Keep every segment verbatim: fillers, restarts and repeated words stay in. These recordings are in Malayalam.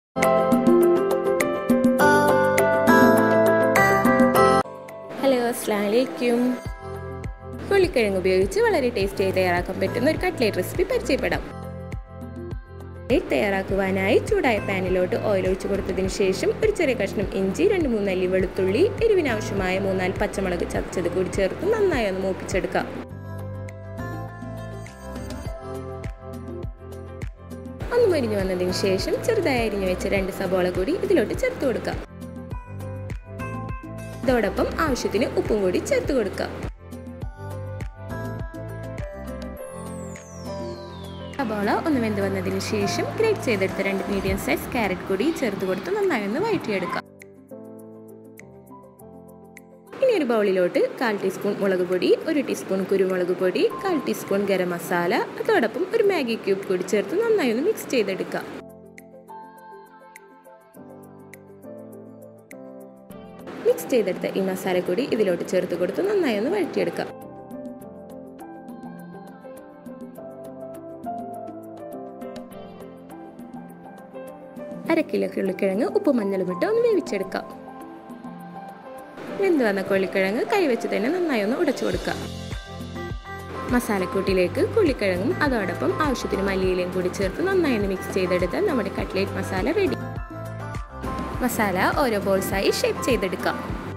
ഹലോ, അസ്സലാമു അലൈക്കും. കൊള്ളിക്കിഴങ്ങ് ഉപയോഗിച്ച് വളരെ ടേസ്റ്റിയായി തയ്യാറാക്കാൻ പറ്റുന്ന ഒരു കട്ട്ലേറ്റ് റെസിപ്പി പരിചയപ്പെടാം. തയ്യാറാക്കുവാനായി ചൂടായ പാനിലോട്ട് ഓയിൽ ഒഴിച്ചു കൊടുത്തതിന് ശേഷം ഒരു ചെറിയ കഷ്ണം ഇഞ്ചി, രണ്ട് മൂന്നല്ലി വെളുത്തുള്ളി, എരിവിനാവശ്യമായ മൂന്നാല് പച്ചമുളക് ചതച്ചത് കൂടി ചേർത്ത് നന്നായി ഒന്ന് മൂപ്പിച്ചെടുക്കാം. ഒന്ന് മൊരിഞ്ഞു വന്നതിന് ശേഷം ചെറുതായി അരിഞ്ഞു വെച്ച രണ്ട് സബോള കൂടി ഇതിലോട്ട് ചേർത്ത് കൊടുക്കാം. ഇതോടൊപ്പം ആവശ്യത്തിന് ഉപ്പും കൂടി ചേർത്ത് കൊടുക്കാം. സബോള ഒന്ന് വെന്ത് വന്നതിന് ശേഷം ഗ്രേറ്റ് ചെയ്തെടുത്ത രണ്ട് മീഡിയം സൈസ് ക്യാരറ്റ് കൂടി ചേർത്ത് കൊടുത്ത് നന്നായി ഒന്ന് വഴറ്റിയെടുക്കാം. ഇനി ഒരു ബൗളിലോട്ട് കാൽ ടീസ്പൂൺ മുളക് പൊടി, ഒരു ടീസ്പൂൺ കുരുമുളക് പൊടി, കാൽ ടീസ്പൂൺ ഗരം മസാല, അതോടൊപ്പം ഒരു മാഗി ക്യൂബ് കൂടി ചേർത്ത് നന്നായി ഒന്ന് മിക്സ് ചെയ്തെടുക്കാം. മിക്സ് ചെയ്തെടുത്ത ഈ മസാല കൂടി ഇതിലോട്ട് ചേർത്ത് കൊടുത്ത് നന്നായി ഒന്ന് വഴറ്റിയെടുക്കാം. അര കിലോ കൊള്ളിക്കിഴങ്ങ് ഉപ്പും മഞ്ഞളും ഇട്ട് ഒന്ന് വേവിച്ചെടുക്കാം. വെന്ത് വന്ന കൊള്ളിക്കിഴങ്ങ് കൈവച്ച് തന്നെ നന്നായി ഒന്ന് ഉടച്ചു കൊടുക്കാം. മസാലക്കൂട്ടിലേക്ക് കൊള്ളിക്കിഴങ്ങും അതോടൊപ്പം ആവശ്യത്തിന് മല്ലിയിലയും കൂടി ചേർത്ത് നന്നായി ഒന്ന് മിക്സ് ചെയ്തെടുത്ത് നമ്മുടെ കട്ട്ലേറ്റ് മസാല റെഡി. മസാല ഓരോ ബോൾസായി ഷേപ്പ് ചെയ്തെടുക്കാം.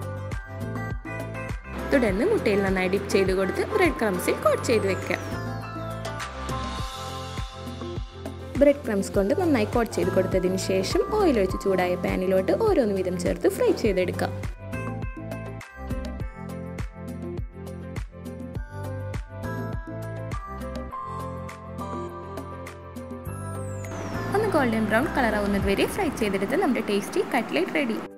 തുടർന്ന് മുട്ടയിൽ നന്നായി ഡിപ്പ് ചെയ്ത് കൊടുത്ത് ബ്രെഡ് ക്രംസിൽ കോട്ട് ചെയ്ത് വെക്കാം. ബ്രെഡ് ക്രംസ് കൊണ്ട് നന്നായി കോട്ട് ചെയ്ത് കൊടുത്തതിന് ശേഷം ഓയിൽ ഒഴിച്ച് ചൂടായ പാനിലോട്ട് ഓരോന്ന് വീതം ചേർത്ത് ഫ്രൈ ചെയ്തെടുക്കാം. ഒന്ന് ഗോൾഡൻ ബ്രൗൺ കളർ ആവുന്നത് വരെ ഫ്രൈ ചെയ്തെടുത്ത് നമ്മുടെ ടേസ്റ്റി കട്ട്ലേറ്റ് റെഡി.